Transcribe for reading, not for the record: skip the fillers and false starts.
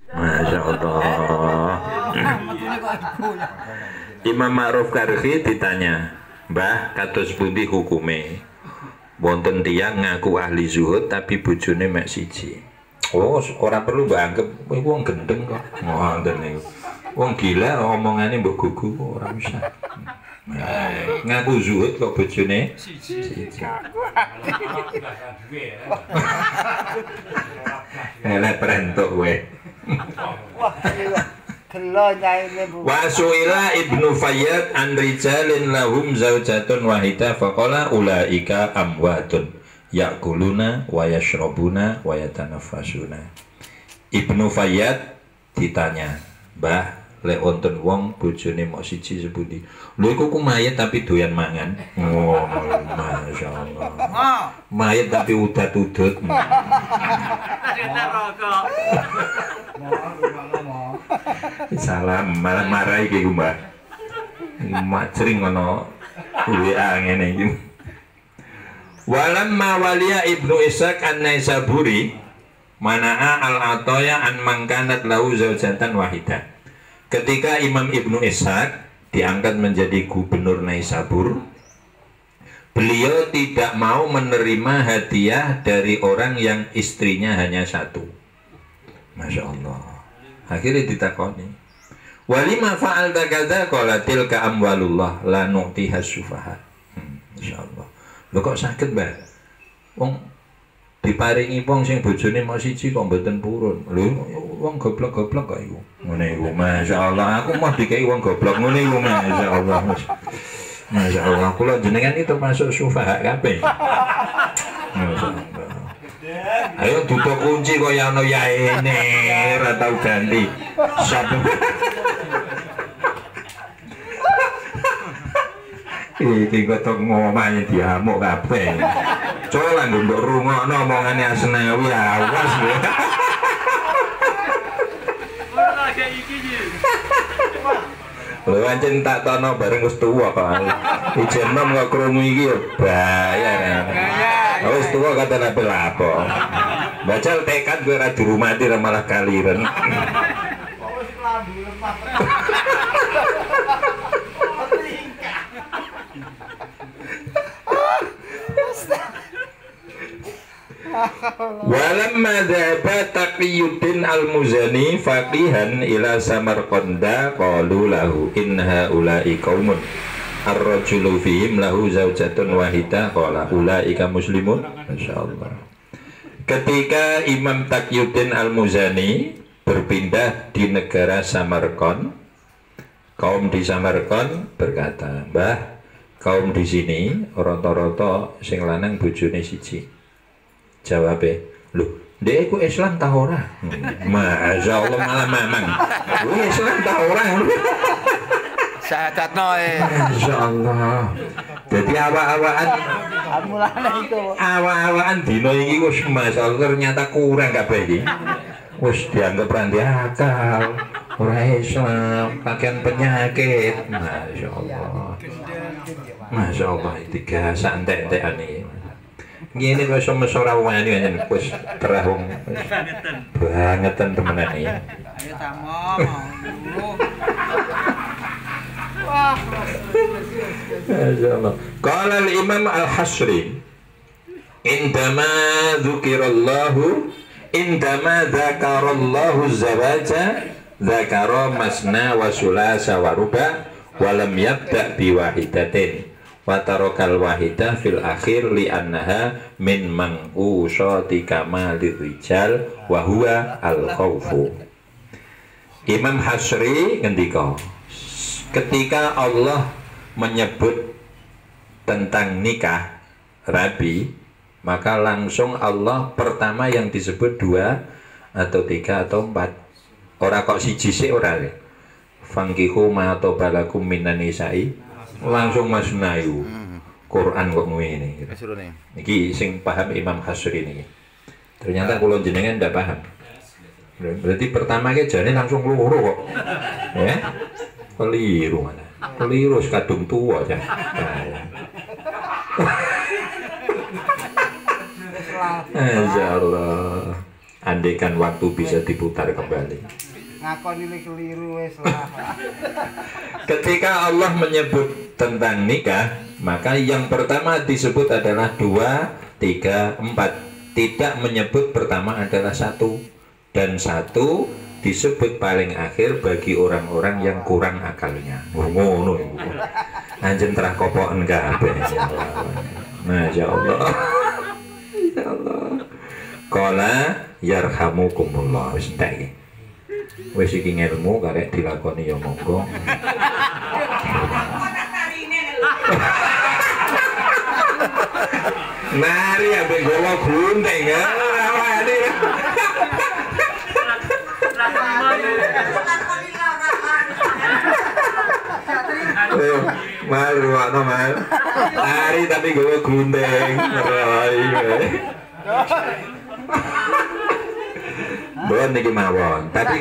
Masya Allah. Imam Ma'ruf Karhi ditanya, Mbah, kados pundi hukume? Wonten tiyang ngaku ahli zuhud tapi bojone mek siji. Oh, ora perlu mbok anggap iku wong gendeng kok. Ngoten niku. Wong gila omongane mbok gugu ora bisa. Ngaku zuhud kok bojone siji. Elek prentuk kowe. Wa su'ila Ibnu Fayyad an rijalin lahum zaujatun wahida faqala ulaika amwatun yakuluna wa yashrabuna wa yatanafasuna. Ibnu Fayyad ditanya, "Mbah, lek wonten wong bojone mok siji sepundi?" Lho iku ku mayit tapi doyan mangan. Oh, masyaallah. Mayit tapi udat-udut. Salah malah marah iki ku, Mbak. Macring ngono WA ngene iki. Walamma waliya Ibnu Ishaq An-Naisaburi mana'a al-ataya an mangkanat lahu zaujatan wahidah. Ketika Imam Ibnu Ishaq diangkat menjadi gubernur Naisabur, beliau tidak mau menerima hadiah dari orang yang istrinya hanya satu. Masya Allah. Akhirnya ditakoni, walima fa'alta kadza qala tilka amwalullah la nu'tiha syufaha. Insyaallah. Lho kok saged, Mbak? Wong diparingi wong sing bojone mok siji kok mboten purun. Lho wong goblok-goblok kok iku. Ngene iku, masyaallah. Aku mah dikai wong goblok ngene iku, masyaallah. Masyaallah. Kula jenengan itu masuk syufaha kabeh. Masyaallah. Ayo tutup kunci kaya ana yaene, ora tau ganti. Iki kok ngomongane diamuk kabeh. Coba lah nduk rungokno omongane Asnawi awas lho. Ora kayak iki iki. Lho pancen tak tono bareng wis tuwa kok. Ijen nom kok krungu iki yo bahaya. Wis tuwa kata lapo. Bacal tekad gue ora dirumati malah kaliren. Walamma dhaba Taqiyuddin al-Muzani faqihan ila Samarqanda qalu lahu in haula'i qaumun ar-rajulu fihim lahu zaujatun wahidah qala ulaika muslimun. Masyaallah. Ketika Imam Taqiyuddin al-Muzani berpindah di negara Samarkand, kaum di Samarkand berkata, "Mbah, kaum di sini rata-rata sing lanang bojone siji." Jawabe, "Lho, ndek iku Islam ta ora?" Masyaallah malah mamang. Lu Islam ta ora? Syahadatno Masyaallah. Jadi awak-awakan awak-awakan dino iki wis masyaallah ternyata kurang kabeh iki. Wis dianggap ranti akal, ora Islam, pakaian penyakit. Masyaallah. Masyaallah tiga santek-tekan iki. Ngene kok iso mesora wani yen wis terah wong bangetan temenan iki. Ayo tamu mau. Masyaallah. Qala al-Imam Al-Hasri indama dzukirallahu indama dzakarallahu zawaja dzakara masna wa sulasa wa ruba wa lam yabda bi wahidatin wa tarakal wahidah fil akhir li annaha min manqusati kamalir rijal wa huwa al-khaufu. Imam Hasri ngendika, ketika Allah menyebut tentang nikah rabi, maka langsung Allah pertama yang disebut 2 atau 3 atau 4. Ora kok siji sik ora. Fangkihu ma tabalakum minan nisa'i langsung masnayu. Quran kok ngene. Iki sing paham Imam Hasri niki. Ternyata kula jenengan ndak paham. Berarti pertama ke jane langsung loro kok. Ya. Keliru mana? Keliru kadung tua aja. Insyaallah. Andaikan waktu bisa diputar kembali. Ngakon ini keliru wes lah. Ketika Allah menyebut tentang nikah, maka yang pertama disebut adalah 2, 3, 4. Tidak menyebut pertama adalah 1. Dan 1 disebut paling akhir bagi orang-orang yang kurang akalnya. Ngono iku. Anjen terah kopoken kabeh. Masya Allah. Ya Allah. Qala yarhamukumullah. Wis entek iki. Wis iki ngelmu karek dilakoni ya monggo. Mari ambek gowo gunting ya. Mal ruwakno mal. Mari tapi gowo gunting. Bon niki mawon. Tapi